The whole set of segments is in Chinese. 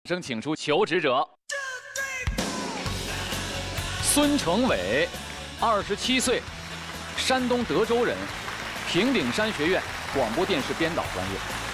声请出求职者孙成伟，27岁，山东德州人，平顶山学院广播电视编导专业。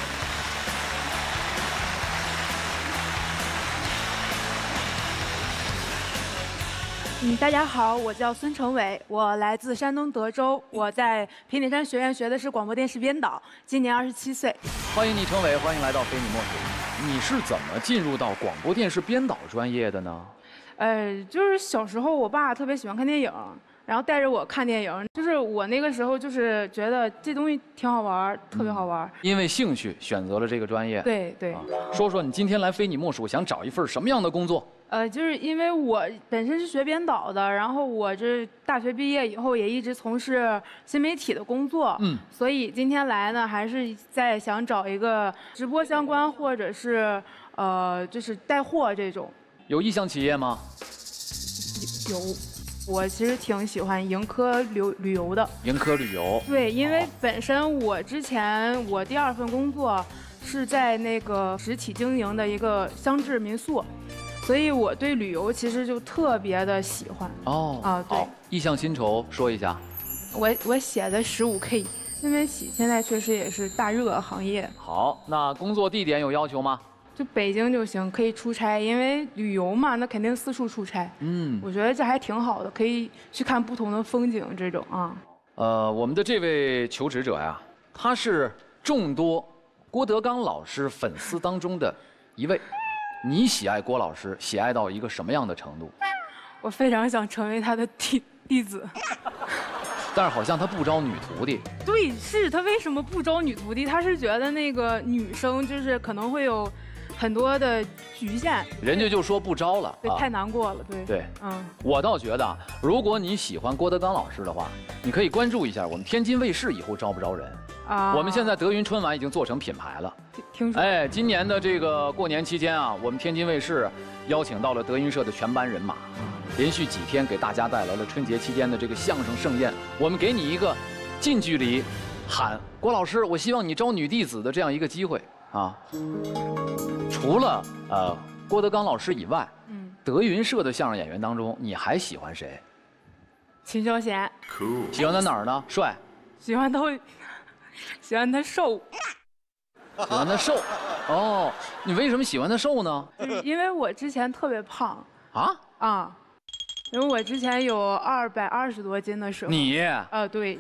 大家好，我叫孙成伟，我来自山东德州，我在平顶山学院学的是广播电视编导，今年27岁。 欢迎你，成伟，欢迎来到非你莫属。你是怎么进入到广播电视编导专业的呢？ 就是小时候我爸特别喜欢看电影，然后带着我看电影，就是我那个时候就是觉得这东西挺好玩，特别好玩。 因为兴趣选择了这个专业。 对对。 说说你今天来非你莫属，想找一份什么样的工作？ 就是因为我本身是学编导的，然后我这大学毕业以后也一直从事新媒体的工作，所以今天来呢，还是在想找一个直播相关，或者是就是带货这种。 有意向企业吗？ 有，我其实挺喜欢盈科旅游的。 盈科旅游。对， 因为本身我之前我第2份工作是在那个实体经营的一个乡志民宿。所以我对旅游其实就特别的喜欢对。 意向薪酬说一下。 我写的15K， 新媒体现在确实也是大热行业。 好，那工作地点有要求吗？ 就北京就行，可以出差，因为旅游嘛，那肯定四处出差。我觉得这还挺好的，可以去看不同的风景这种啊。 我们的这位求职者呀，他是众多郭德纲老师粉丝当中的一位。你喜爱郭老师，喜爱到一个什么样的程度？ 我非常想成为他的弟子。 但是好像他不招女徒弟。 对，是他为什么不招女徒弟？他是觉得那个女生就是可能会有很多的局限。 人家就说不招了， 对，太难过了，对。 我倒觉得，如果你喜欢郭德纲老师的话，你可以关注一下我们天津卫视以后招不招人。我们现在德云春晚已经做成品牌了。 听说。 今年的这个过年期间啊，我们天津卫视邀请到了德云社的全班人马，连续几天给大家带来了春节期间的这个相声盛宴。我们给你一个近距离喊郭老师，我希望你招女弟子的这样一个机会啊。除了郭德纲老师以外，德云社的相声演员当中，你还喜欢谁？ 秦霄贤。 喜欢他哪儿呢？帅。 喜欢他瘦。 喜欢他瘦。哦，你为什么喜欢他瘦呢？ 因为我之前特别胖。因为我之前有220多斤的时候。 你？ 对。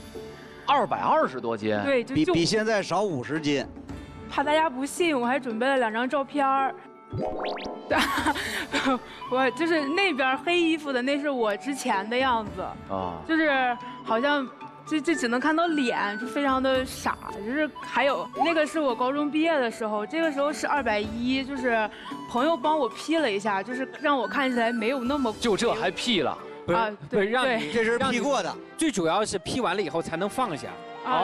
220多斤？ 对， 比现在少50斤。 怕大家不信，我还准备了2张照片儿。我就是那边黑衣服的，那是我之前的样子。就是好像这只能看到脸，就非常的傻。就是还有那个是我高中毕业的时候，这个时候是210，就是朋友帮我 P 了一下，就是让我看起来没有那么。 就这还 P 了？ 对，让你这是 P 过的。 最主要是 P 完了以后才能放下。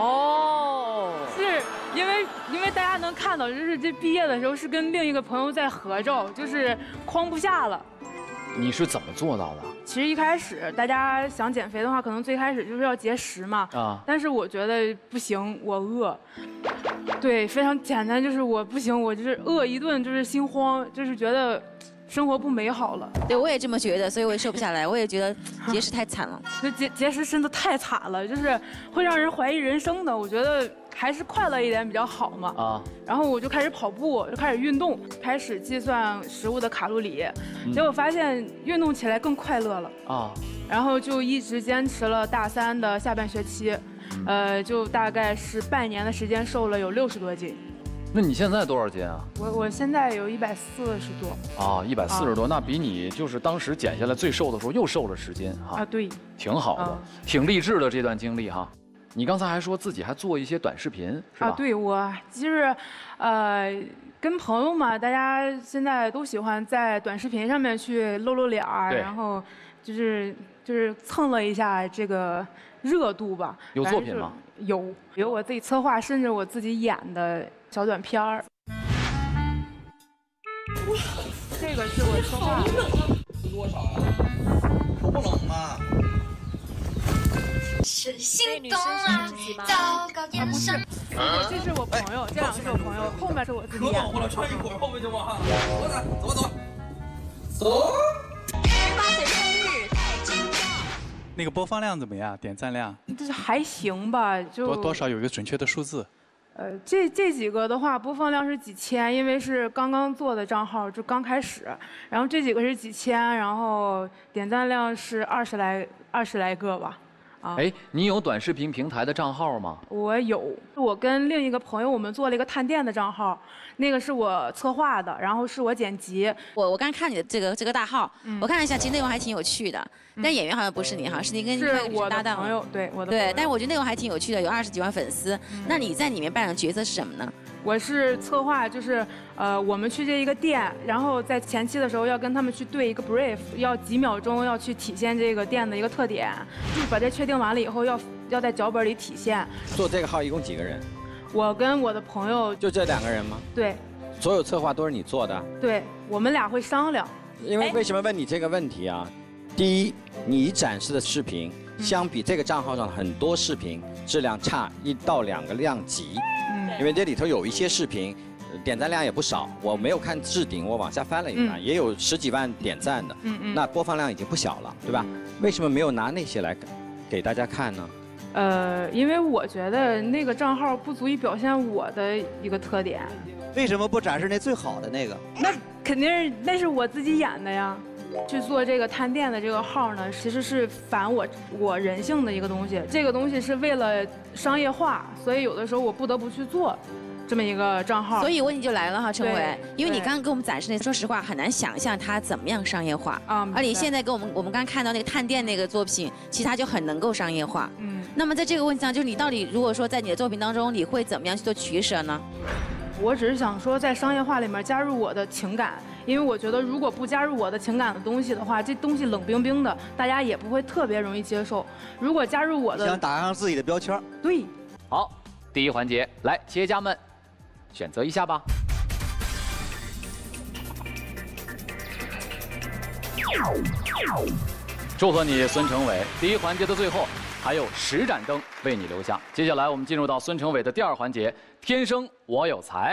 是因为大家能看到，就是这毕业的时候是跟另一个朋友在合照，就是框不下了。 你是怎么做到的？ 其实一开始大家想减肥的话，可能最开始就是要节食嘛。但是我觉得不行，我饿。对，非常简单，就是我不行，我就是饿一顿就是心慌，就是觉得生活不美好了。 对，我也这么觉得，所以我也瘦不下来。我也觉得节食太惨了。 节食真的太惨了，就是会让人怀疑人生的。我觉得还是快乐一点比较好嘛。然后我就开始跑步，就开始运动，开始计算食物的卡路里，结果发现运动起来更快乐了。然后就一直坚持了大3的下半学期，就大概是半年的时间，瘦了有60多斤。 那你现在多少斤啊？ 我现在有140多。 140多，那比你就是当时减下来最瘦的时候又瘦了10斤哈。 对， 挺好的，挺励志的这段经历哈。你刚才还说自己还做一些短视频是吧？ 对，我就是跟朋友嘛，大家现在都喜欢在短视频上面去露脸儿，然后就是蹭了一下这个热度吧。 有作品吗？ 有我自己策划，甚至我自己演的小短片儿。这个是我策划的。 多少啊？不冷吗？ 是心动啊，糟糕眼神。 这是我朋友，这两个是我朋友，后面是我自己演。可暖和了，穿一会儿后面就完。 走。爸的生日太精妙。 那个播放量怎么样？点赞量？ 这是还行吧，就多少有一个准确的数字。 这几个的话，播放量是几千，因为是刚刚做的账号，就刚开始。然后这几个是几千，然后点赞量是20来个吧。啊， 哎，你有短视频平台的账号吗？ 我有，我跟另一个朋友我们做了一个探店的账号，那个是我策划的，然后是我剪辑。 我刚看你的这个大号，我看了一下，其实内容还挺有趣的。但演员好像不是你哈，是你跟另外一个搭档。 朋友，对我的对，但是我觉得内容还挺有趣的，有20几万粉丝。那你在里面扮演的角色是什么呢？ 我是策划，就是我们去这一个店，然后在前期的时候要跟他们去对一个 brief， 要几秒钟要去体现这个店的一个特点，就是把这确定完了以后要在脚本里体现。 做这个号一共几个人？ 我跟我的朋友就这2个人吗？ 对。 所有策划都是你做的？ 对，我们俩会商量。 因为为什么问你这个问题啊？第一，你展示的视频相比这个账号上很多视频质量差1到2个量级。因为这里头有一些视频，点赞量也不少，我没有看置顶，我往下翻了一翻，也有10几万点赞的，那播放量已经不小了，对吧？为什么没有拿那些来给大家看呢？ 因为我觉得那个账号不足以表现我的一个特点。 为什么不展示那最好的那个？ 那肯定是那是我自己演的呀。去做这个探店的这个号呢，其实是反我人性的一个东西。这个东西是为了商业化，所以有的时候我不得不去做这么一个账号。 所以问题就来了哈，陈伟，因为你刚刚给我们展示那，说实话很难想象它怎么样商业化啊。而你现在给我们刚看到那个探店那个作品，其实它就很能够商业化。那么在这个问题上，就是你到底如果说在你的作品当中，你会怎么样去做取舍呢？ 我只是想说，在商业化里面加入我的情感，因为我觉得如果不加入我的情感的东西的话，这东西冷冰冰的，大家也不会特别容易接受。如果加入我的， 想打上自己的标签。 对。 好，第一环节，来，企业家们选择一下吧。祝贺你，孙成伟！第一环节的最后还有10盏灯为你留下。接下来我们进入到孙成伟的第2环节，天生我有才。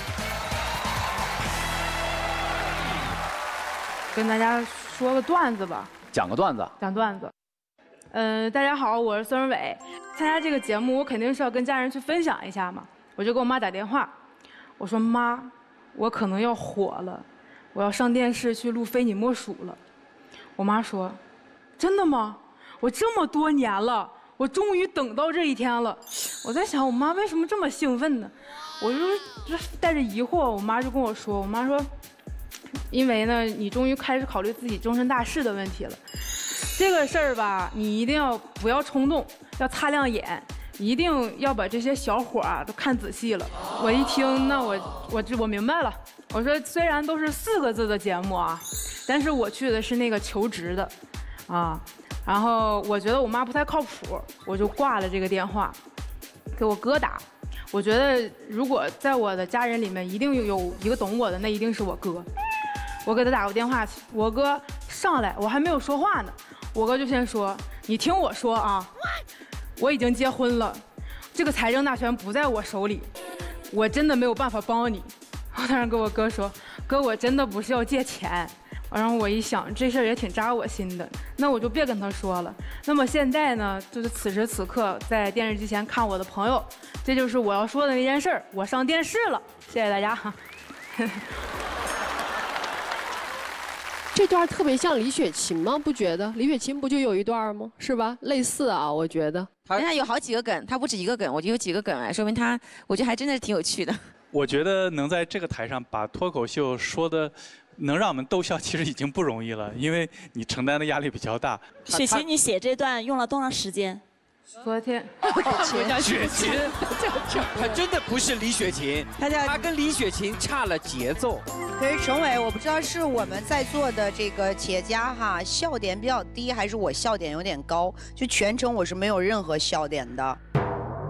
跟大家说个段子吧。 讲个段子。 讲段子。大家好，我是孙成伟。参加这个节目，我肯定是要跟家人去分享一下嘛。我就给我妈打电话，我说妈，我可能要火了，我要上电视去录《非你莫属》了。我妈说，真的吗？我这么多年了，我终于等到这一天了。我在想，我妈为什么这么兴奋呢？我就带着疑惑，我妈就跟我说，我妈说，因为呢，你终于开始考虑自己终身大事的问题了。这个事儿吧，你一定要不要冲动，要擦亮眼，一定要把这些小伙啊都看仔细了。我一听，那我明白了。我说，虽然都是4个字的节目啊，但是我去的是那个求职的，啊。然后我觉得我妈不太靠谱，我就挂了这个电话，给我哥打。我觉得如果在我的家人里面一定有一个懂我的，那一定是我哥。我给他打过电话去，我哥上来，我还没有说话呢，我哥就先说：“你听我说啊，我已经结婚了，这个财政大权不在我手里，我真的没有办法帮你。”我当时跟我哥说：“哥，我真的不是要借钱。”然后我一想，这事儿也挺扎我心的，那我就别跟他说了。那么现在呢，就是此时此刻在电视机前看我的朋友，这就是我要说的那件事儿，我上电视了，谢谢大家。 这段特别像李雪琴吗？不觉得？李雪琴不就有一段吗？是吧？类似啊，我觉得。 人家有好几个梗，他不止一个梗，我觉得有几个梗哎，说明他，我觉得还真的是挺有趣的。 我觉得能在这个台上把脱口秀说的能让我们逗笑，其实已经不容易了，因为你承担的压力比较大。 雪琴，你写这段用了多长时间？ 昨天。 雪琴，他真的不是李雪琴，他跟李雪琴差了节奏。 可是陈伟，我不知道是我们在座的这个企业家哈笑点比较低，还是我笑点有点高？就全程我是没有任何笑点的。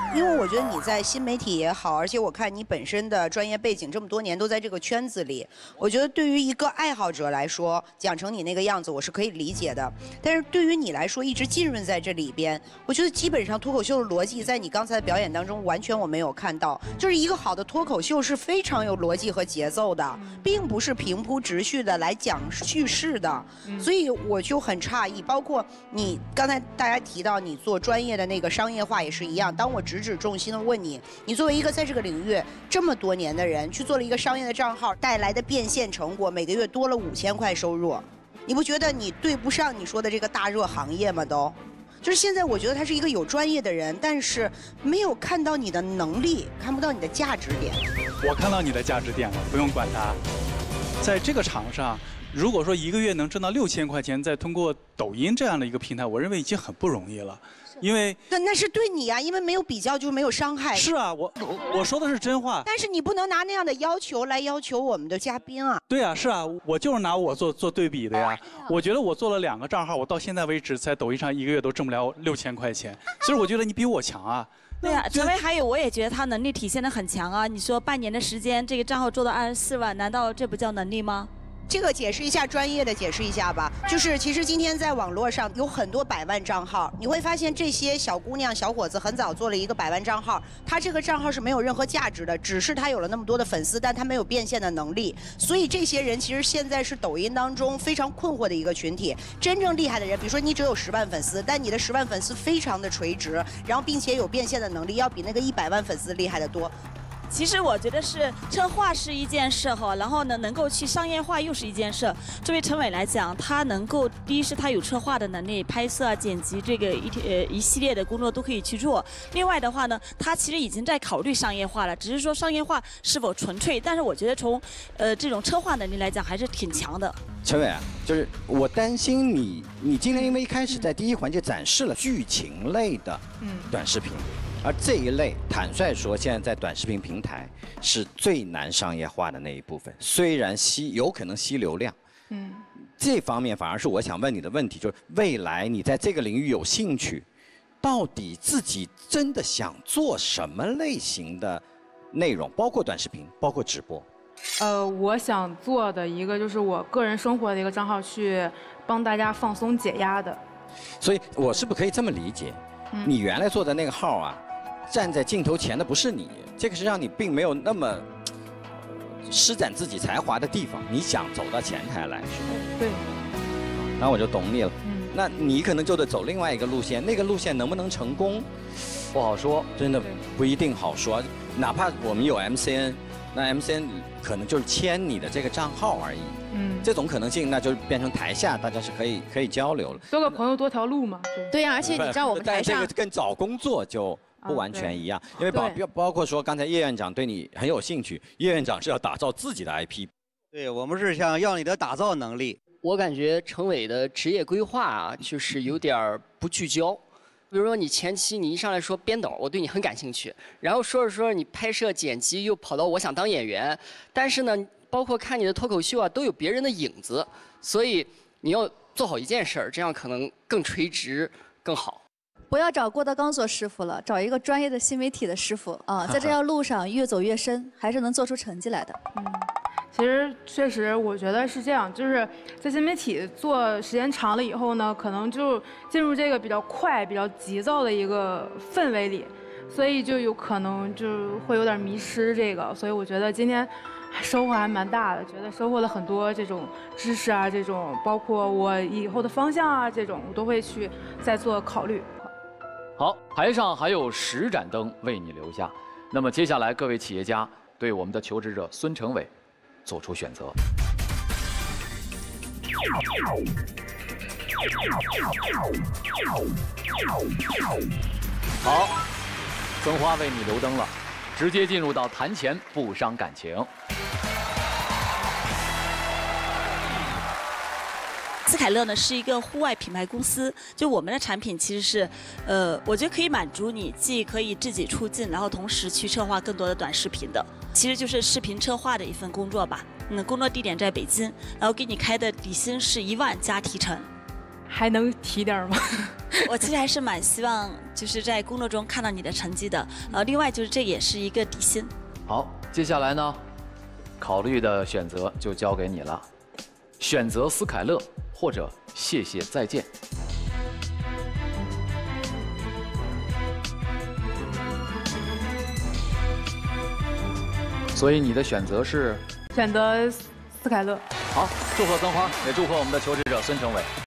因为我觉得你在新媒体也好，而且我看你本身的专业背景这么多年都在这个圈子里，我觉得对于一个爱好者来说，讲成你那个样子我是可以理解的。但是对于你来说，一直浸润在这里边，我觉得基本上脱口秀的逻辑在你刚才的表演当中完全我没有看到。就是一个好的脱口秀是非常有逻辑和节奏的，并不是平铺直叙的来讲叙事的，所以我就很诧异。包括你刚才大家提到你做专业的那个商业化也是一样，当我直指重心的问你，你作为一个在这个领域这么多年的人，去做了一个商业的账号，带来的变现成果，每个月多了5000块收入，你不觉得你对不上你说的这个大热行业吗？就是现在我觉得他是一个有专业的人，但是没有看到你的能力，看不到你的价值点。 我看到你的价值点了，不用管他。在这个场上，如果说一个月能挣到6000块钱，再通过抖音这样的一个平台，我认为已经很不容易了。因为那是对你啊，因为没有比较就没有伤害。 是啊，我说的是真话。 但是你不能拿那样的要求来要求我们的嘉宾啊。 对啊，是啊，我就是拿我做对比的呀。我觉得我做了2个账号，我到现在为止在抖音上一个月都挣不了6000块钱，所以我觉得你比我强啊。 对啊，陈伟还有，我也觉得他能力体现得很强啊。你说半年的时间，这个账号做到24万，难道这不叫能力吗？ 这个解释一下，专业的解释一下吧。就是其实今天在网络上有很多100万账号，你会发现这些小姑娘、小伙子很早做了一个100万账号，他这个账号是没有任何价值的，只是他有了那么多的粉丝，但他没有变现的能力。所以这些人其实现在是抖音当中非常困惑的一个群体。真正厉害的人，比如说你只有10万粉丝，但你的10万粉丝非常的垂直，然后并且有变现的能力，要比那个100万粉丝厉害得多。 其实我觉得是策划是一件事哈，然后呢能够去商业化又是一件事。作为陈伟来讲，他能够第一是他有策划的能力，拍摄、剪辑这个一系列的工作都可以去做。另外的话呢，他其实已经在考虑商业化了，只是说商业化是否纯粹。但是我觉得从这种策划能力来讲，还是挺强的。 陈伟啊，就是我担心你今天因为一开始在第一环节展示了剧情类的短视频。而这一类，坦率说，现在在短视频平台是最难商业化的那一部分。虽然有可能吸流量，这方面反而是我想问你的问题，就是未来你在这个领域有兴趣，到底自己真的想做什么类型的内容，包括短视频，包括直播？ 我想做的一个就是我个人生活的一个账号，去帮大家放松解压的。 所以，我是不是可以这么理解？你原来做的那个号啊？站在镜头前的不是你，这个是让你并没有那么施展自己才华的地方，你想走到前台来，是吗？ 对。 那我就懂你了。那你可能就得走另外一个路线，那个路线能不能成功， 不好说， 真的不一定好说。哪怕我们有 MCN， 那 MCN 可能就是签你的这个账号而已。这种可能性那就变成台下大家是可以交流了。 多个朋友多条路嘛。 对呀，而且你知道我们台上， 但这个跟找工作就不完全一样，因为包括说刚才叶院长对你很有兴趣，叶院长是要打造自己的 IP， 对我们是想要你的打造能力。 我感觉陈伟的职业规划啊，就是有点不聚焦。比如说你前期你一上来说编导，我对你很感兴趣，然后说着说着你拍摄剪辑又跑到我想当演员，但是呢，包括看你的脱口秀啊，都有别人的影子，所以你要做好一件事儿，这样可能更垂直更好。 不要找郭德纲做师傅了，找一个专业的新媒体的师傅啊，在这条路上越走越深，还是能做出成绩来的。 其实确实，我觉得是这样，就是在新媒体做时间长了以后呢，可能就进入这个比较快、比较急躁的一个氛围里，所以就有可能就会有点迷失这个。所以我觉得今天收获还蛮大的，觉得收获了很多这种知识啊，这种包括我以后的方向啊，这种我都会去再做考虑。 好，台上还有10盏灯为你留下。那么接下来各位企业家对我们的求职者孙成伟做出选择。好，曾花为你留灯了，直接进入到谈钱不伤感情。 斯凯勒呢是一个户外品牌公司，就我们的产品其实是，我觉得可以满足你，既可以自己出镜，然后同时去策划更多的短视频的，其实就是视频策划的一份工作吧。工作地点在北京，然后给你开的底薪是1万加提成。 还能提点吗？ 我其实还是蛮希望就是在工作中看到你的成绩的。另外就是这也是一个底薪。 好，接下来呢，考虑的选择就交给你了，选择斯凯勒或者谢谢再见。所以你的选择是选择斯凯勒。 好，祝贺曾花，也祝贺我们的求职者孙成伟。